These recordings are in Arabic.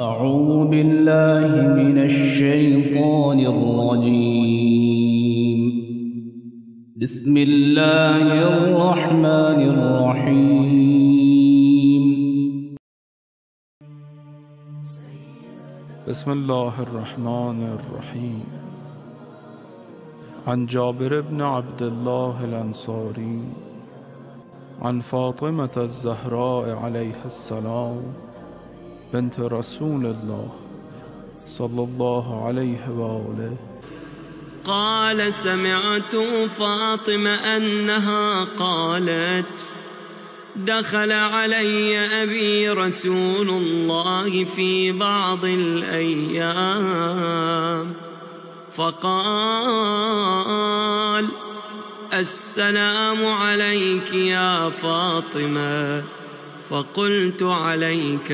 أعوذ بالله من الشيطان الرجيم. بسم الله الرحمن الرحيم. بسم الله الرحمن الرحيم. عن جابر بن عبد الله الأنصاري عن فاطمة الزهراء عليها السلام بنت رسول الله صلى الله عليه وآله قال: سمعت فاطمة أنها قالت: دخل علي أبي رسول الله في بعض الأيام فقال: السلام عليك يا فاطمة. فقلت: عليك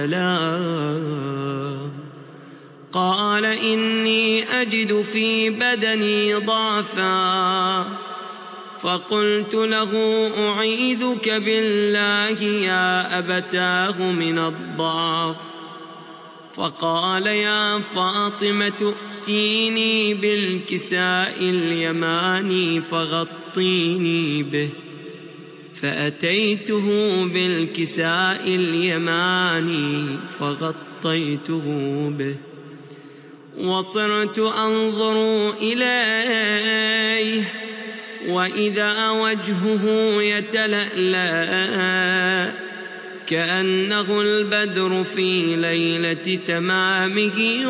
السلام. قال: إني أجد في بدني ضعفا. فقلت له: أعيذك بالله يا أبتاه من الضعف. فقال: يا فاطمة ائتيني بالكساء اليماني فغطيني به. فأتيته بالكساء اليماني فغطيته به، وصرت أنظر إليه وإذا وجهه يتلألأ كأنه البدر في ليلة تمامه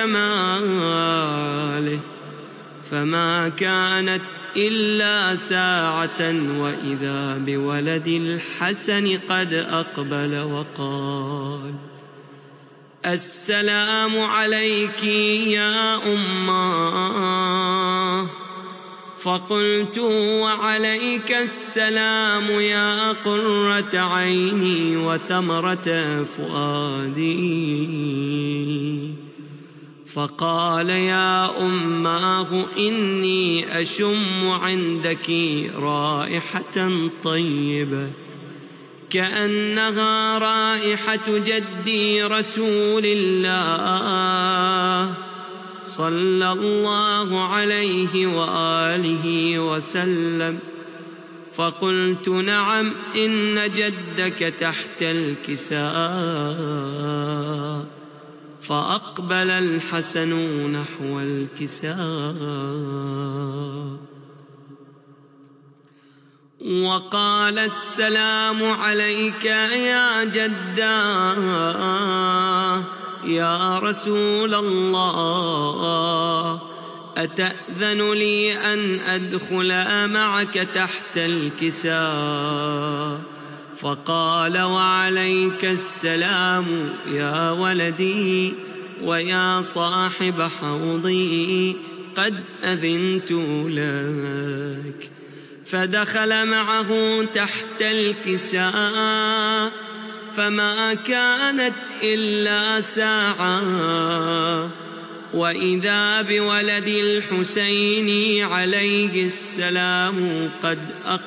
وكماله، فما كانت إلا ساعة وإذا بولد الحسن قد أقبل وقال: السلام عليك يا أماه. فقلت: وعليك السلام يا قرة عيني وثمرة فؤادي. فقال: يا أماه إني أشم عندك رائحة طيبة كأنها رائحة جدي رسول الله صلى الله عليه وآله وسلم. فقلت: نعم، إن جدك تحت الكساء. فأقبل الحسن نحو الكساء وقال: السلام عليك يا جداه يا رسول الله، أتأذن لي أن أدخل معك تحت الكساء؟ فقال: وعليك السلام يا ولدي ويا صاحب حوضي، قد أذنت لك. فدخل معه تحت الكساء فما كانت إلا ساعة وإذا بولد الحسين عليه السلام قد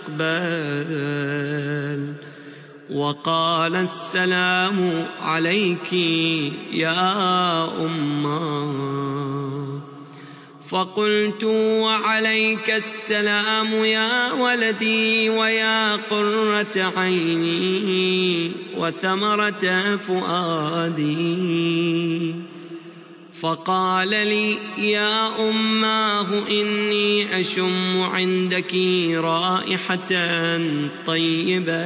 أقبل وقال: السلام عليك يا أماه. فقلت: وعليك السلام يا ولدي ويا قرة عيني وثمرة فؤادي. فقال لي: يا أماه إني أشم عندك رائحة طيبة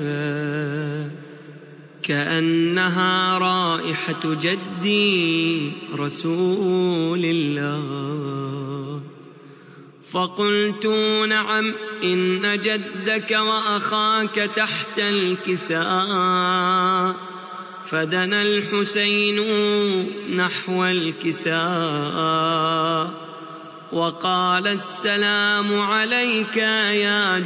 كأنها رائحة جدي رسول الله. فقلت: نعم، إن جدك وأخاك تحت الكساء. فدنا الحسين نحو الكساء وقال: السلام عليك يا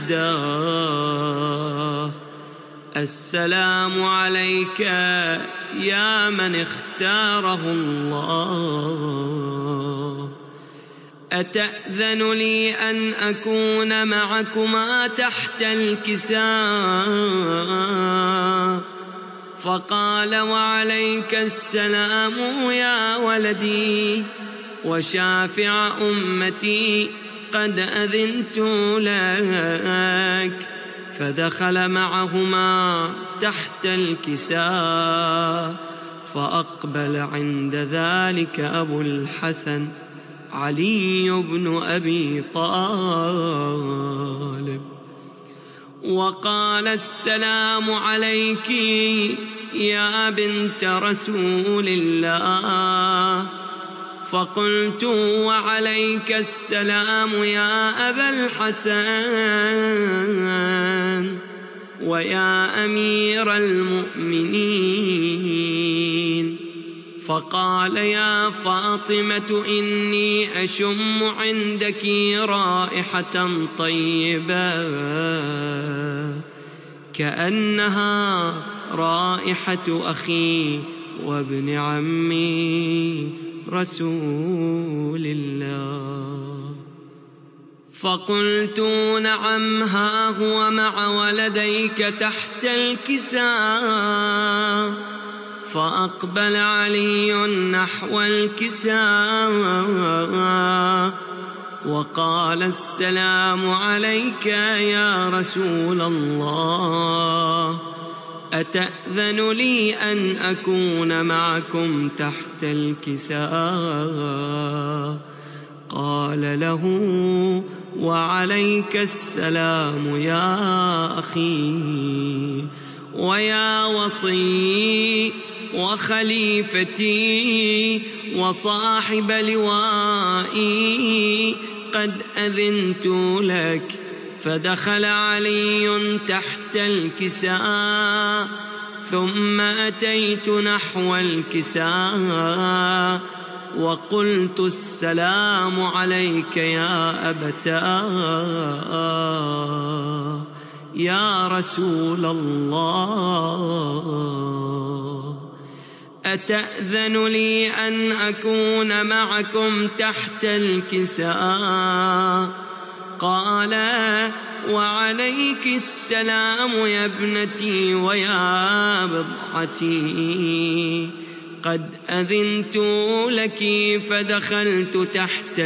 جداه. السلام عليك يا من اختاره الله. أتأذن لي أن أكون معكما تحت الكساء؟ فقال وعليك السلام يا ولدي وشافع أمتي قد أذنت لك. فدخل معهما تحت الكساء فأقبل عند ذلك أبو الحسن علي بن أبي طالب وقال السلام عليك يا بنت رسول الله. فقلت وعليك السلام يا أبا الحسن ويا أمير المؤمنين. فقال يا فاطمة إني أشم عندك رائحة طيبة كأنها رائحة أخي وابن عمي رسول الله. فقلت نعم ها هو مع ولديك تحت الكساء. فأقبل علي نحو الكساء وقال السلام عليك يا رسول الله أتأذن لي أن أكون معكم تحت الكساء؟ قال له وعليك السلام يا أخي ويا وصي وخليفتي وصاحب لوائي قد أذنت لك. فدخل علي تحت الكساء ثم أتيت نحو الكساء وقلت السلام عليك يا أبتاه يا رسول الله أتأذن لي أن أكون معكم تحت الكساء؟ قال وعليك السلام يا ابنتي ويا بضعتي قد أذنت لك. فدخلت تحت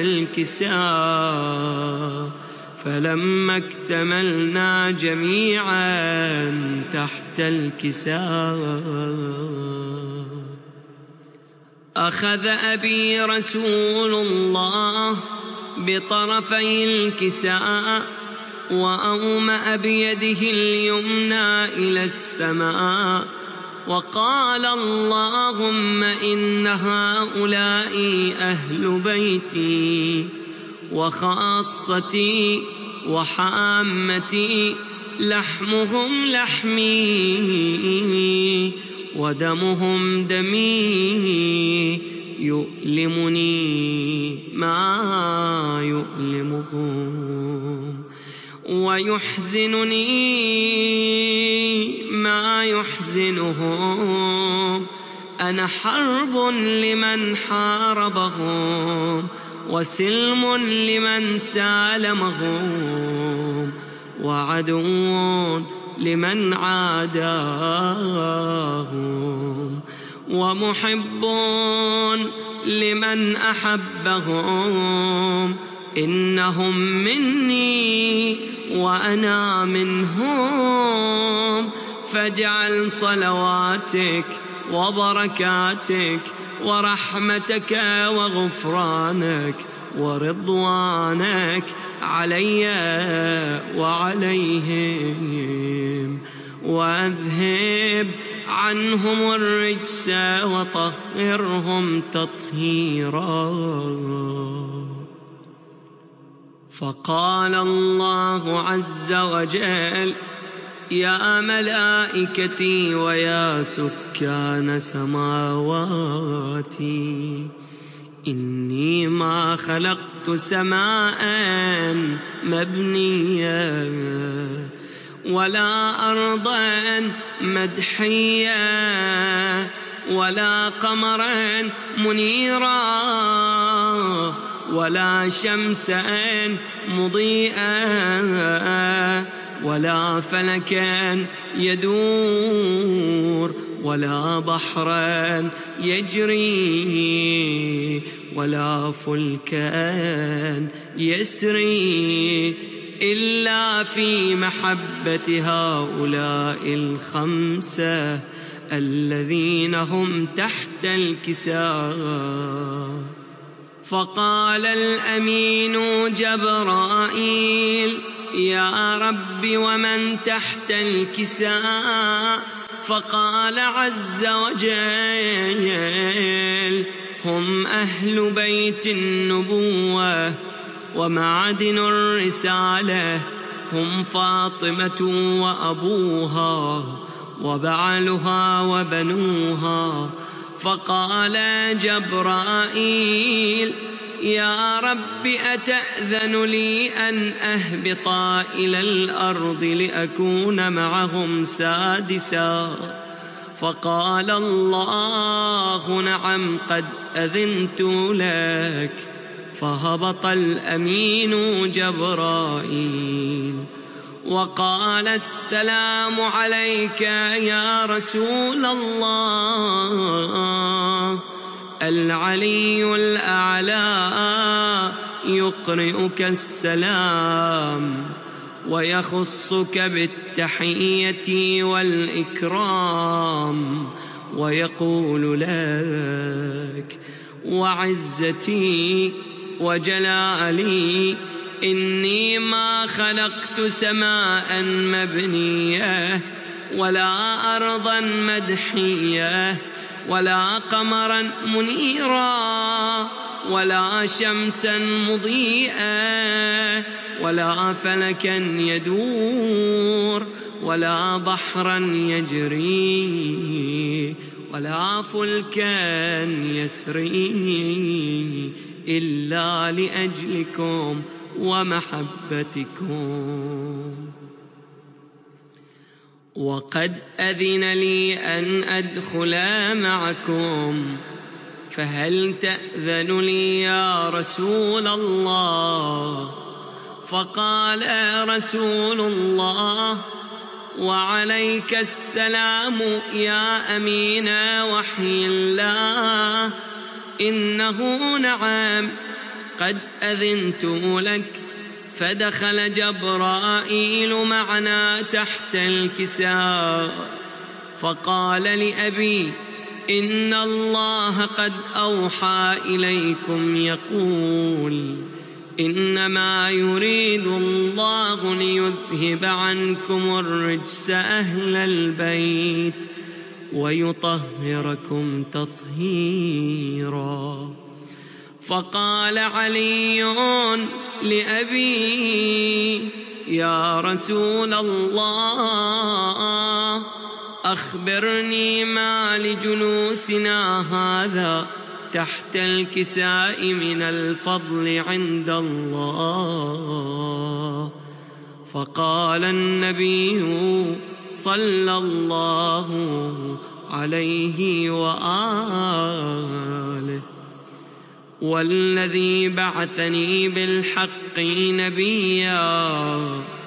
الكساء فلما اكتملنا جميعا تحت الكساء أخذ أبي رسول الله بطرفي الكساء وأومأ بيده اليمنى إلى السماء وقال اللهم إن هؤلاء أهل بيتي وخاصتي وحامتي لحمهم لحمي ودمهم دمي يؤلمني ما يؤلمهم ويحزنني ما يحزنهم. أنا حرب لمن حاربهم وسلم لمن سالمهم وعدو لمن عاداهم ومحب لمن أحبهم. إنهم مني وأنا منهم فاجعل صلواتك وبركاتك ورحمتك وغفرانك ورضوانك علي وعليهم وأذهب عنهم الرجس وطهرهم تطهيرا. فقال الله عز وجل يا ملائكتي ويا سكان سماواتي إني ما خلقت سماء مبنية ولا أرضا مدحية ولا قمرا منيرا ولا شمسا مضيئا ولا فلكا يدور ولا بحرا يجري ولا فلكا يسري إلا في محبة هؤلاء الخمسة الذين هم تحت الكساء. فقال الأمين جبرائيل: يا رب ومن تحت الكساء؟ فقال عز وجل: هم أهل بيت النبوة ومعدن الرسالة، هم فاطمة وأبوها وبعلها وبنوها. فقال جبرائيل: يا رب أتأذن لي أن أهبط إلى الأرض لأكون معهم سادسا؟ فقال الله: نعم قد أذنت لك. فهبط الأمين جبرائيل وقال: السلام عليك يا رسول الله. العلي الأعلى يقرئك السلام ويخصك بالتحية والإكرام ويقول لك: وعزتي وجلالي إني ما خلقت سماء مبنية ولا أرضا مدحية ولا قمرا منيرا ولا شمسا مضيئة ولا فلكا يدور ولا بحرا يجري ولا فلكا يسري إلا لأجلكم ومحبتكم. وقد أذن لي أن أدخل معكم، فهل تأذن لي يا رسول الله؟ فقال رسول الله: وعليك السلام يا أمين وحي الله. إنه نعم قد أذنت لك. فدخل جبرائيل معنا تحت الكساء فقال لأبي: إن الله قد أوحى إليكم يقول: إنما يريد الله ليذهب عنكم الرجس أهل البيت ويطهركم تطهيرا. فقال علي لأبي: يا رسول الله، أخبرني ما لجلوسنا هذا تحت الكساء من الفضل عند الله. فقال النبي صلى الله عليه وآله: والذي بعثني بالحق نبيا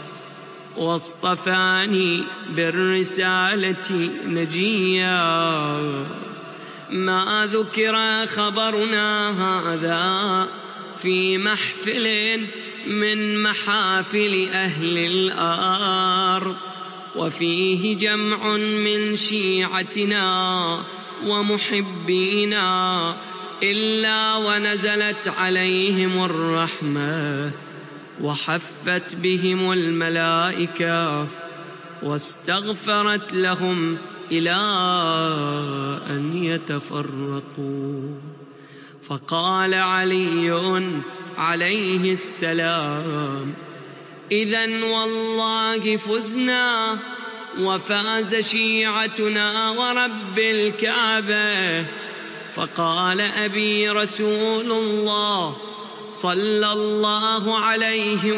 واصطفاني بالرسالة نجيا، ما ذكر خبرنا هذا في محفل من محافل أهل الأرض، وفيه جمع من شيعتنا ومحبينا، إلا ونزلت عليهم الرحمة وحفت بهم الملائكة واستغفرت لهم إلى أن يتفرقوا. فقال علي عليه السلام: إذن والله فزنا وفاز شيعتنا ورب الكعبة. فقال أبي: رسول الله صلى الله عليه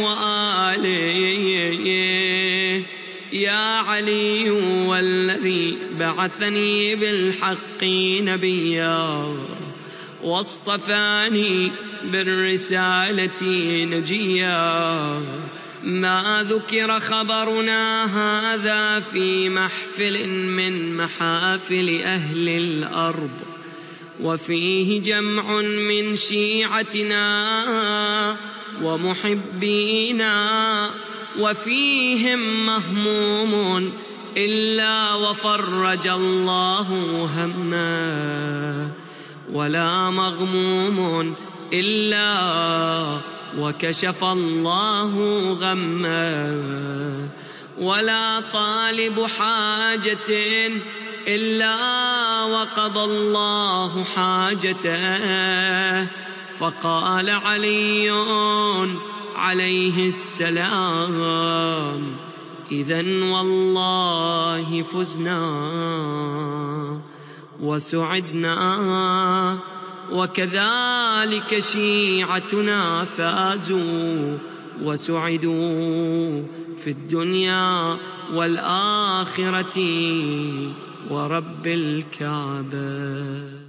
وآله: يا علي، والذي بعثني بالحق نبيا واصطفاني بالرسالة نجيا، ما ذكر خبرنا هذا في محفل من محافل أهل الأرض، وفيه جمع من شيعتنا ومحبينا، وفيهم مهموم إلا وفرج الله همه، ولا مغموم إلا وكشف الله غمه، ولا طالب حاجة إلا وقضى الله حاجته. فقال علي عليه السلام: إذن والله فزنا وسعدنا، وكذلك شيعتنا فازوا وسعدوا في الدنيا والآخرة ورب الكعبة.